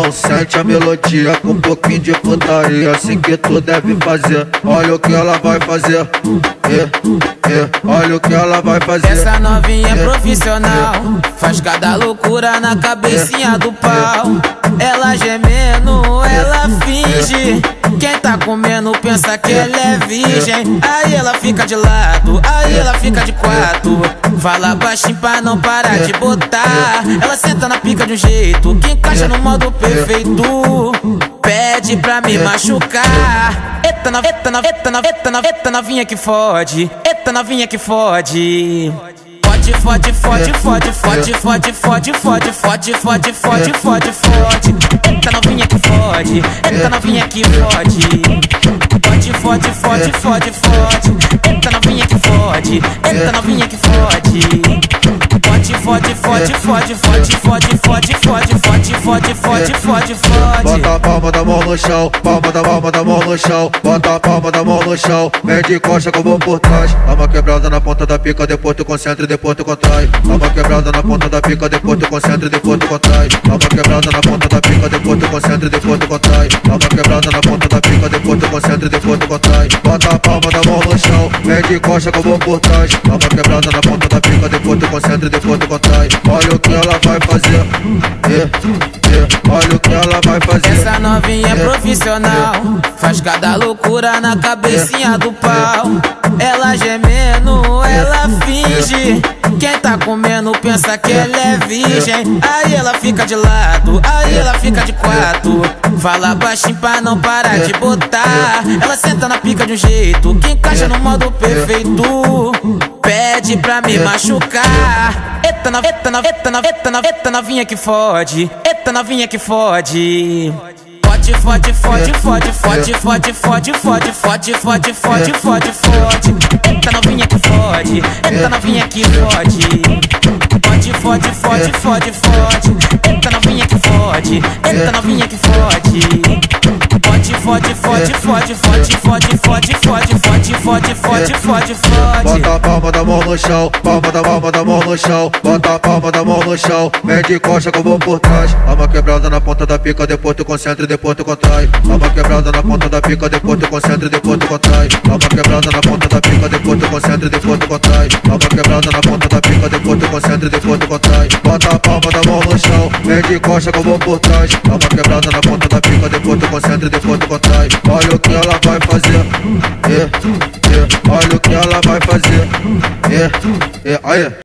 Então sente a melodia com um pouquinho de putaria, assim que tu deve fazer. Olha o que ela vai fazer, olha o que ela vai fazer. Essa novinha é profissional, faz cada loucura na cabecinha do pau. Ela gemendo, ela finge. Quem tá comendo pensa que ela é virgem. Aí ela fica de lado, aí ela fica de quatro. Fala baixinho pra não parar de botar. Ela senta na pica de um jeito que encaixa no modo perfeito. Pede pra me machucar. Eita novinha que fode. Eita novinha que fode. Fode, fode, fode, fode, fode, fode, fode, fode, fode, fode, fode, fode, fode. Eita novinha que fode. Eita novinha que fode. Fode, fode, fode, fode, fode. Eita novinha que fode. Eita novinha que fode. Fode, fode, fode, fode, fode, fode, fode, fode, fode, fode, fode, fode, fode. Bota a palma da mão no chão, palma da mão no chão. Bota a palma da mão no chão, vem de coxa com o bom por trás. Dá uma quebrada na ponta da pica, depois tu concentra e depois tu contrai. Dá uma quebrada na ponta da pica, depois tu concentra e depois tu contrai. Dá uma quebrada na ponta da pica, depois tu concentra e depois tu contrai. Dá uma quebrada na ponta da pica, depois tu concentra e depois tu contrai. Bota a palma da mão no chão, vem de coxa com o bom por trás. Dá uma quebrada na ponta da pica, depois tu concentra e depois tu contrai. Olha o que ela vai fazer, olha o que ela vai fazer. Essa novinha é profissional, faz cada loucura na cabecinha do pau. Ela gemendo, ela finge. Quem tá comendo pensa que ela é virgem. Aí ela fica de lado, aí ela fica de quatro. Fala baixinho pra não parar de botar. Ela senta na pica de um jeito que encaixa no modo perfeito. Pede pra me machucar. Eita novinha que fode. Eita novinha que fode. Fode, fode, fode, fode, fode, fode, fode, fode, fode, fode, fode, fode, fode. Eita novinha que fode. Eita novinha que fode. Fode, fode, fode, fode, fode. Eita novinha que fode. Eita novinha que fode. Fode, fode, fode, fode, fode, fode, fode, fode, fode, fode, fode, fode, fode. Bota a palma da mão no chão, palma da mão no chão. Bota a palma da mão no chão, vem de coxa com o bom por trás. Dá uma quebrada na ponta da pica, depois tu concentra e depois tu contrai. Dá uma quebrada na ponta da pica, depois tu concentra e depois tu contrai. Dá uma quebrada na ponta da pica, depois tu concentra e depois tu contrai. Dá uma quebrada na ponta da pica, depois tu concentra e depois tu contrai. Bota a palma da mão no chão, vem de coxa com o bom por trás. Dá uma quebrada na ponta da pica, depois tu concentra e depois tu contrai. Olha o que ela vai fazer, olha o que ela vai fazer, aí.